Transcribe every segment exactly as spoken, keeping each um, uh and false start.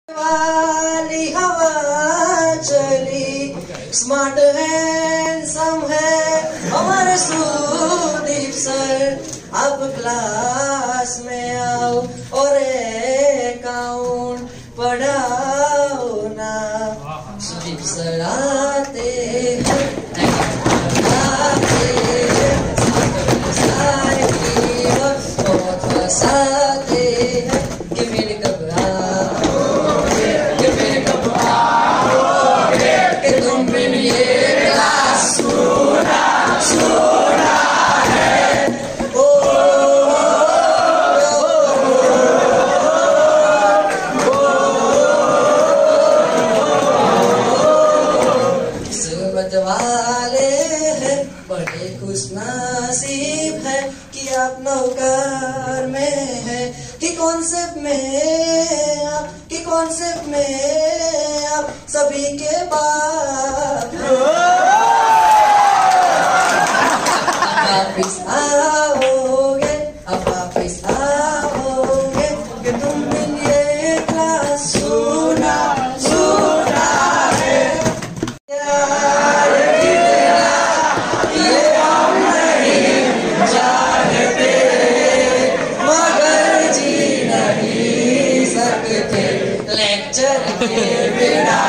वाली हवा चली, स्मार्ट हैंडसम है हमारे सुदीप सर। अब क्लास में आओ और अकाउंट पढ़ाओ ना। सुदीप सर आते हैं बहुत हंसाते हैं कि मेरे वाले हैं बड़े खुशनसीब है कि आप नौकर में है कि कॉन्सेप्ट में आप कि कॉन्सेप्ट में आप सभी के बाप वापिस आओगे, अब वापिस आओगे कि तुमने ये क्लास सुना सुना है। लेक्चर के बिना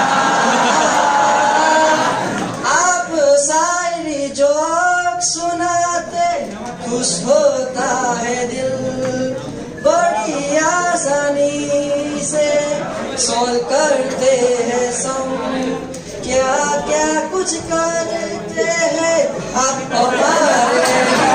आप शायरी जोक सुनाते, खुश होता है दिल। बड़ी आसानी से सोल्व करते हैं सम, क्या क्या कुछ करते हैं आप हमारे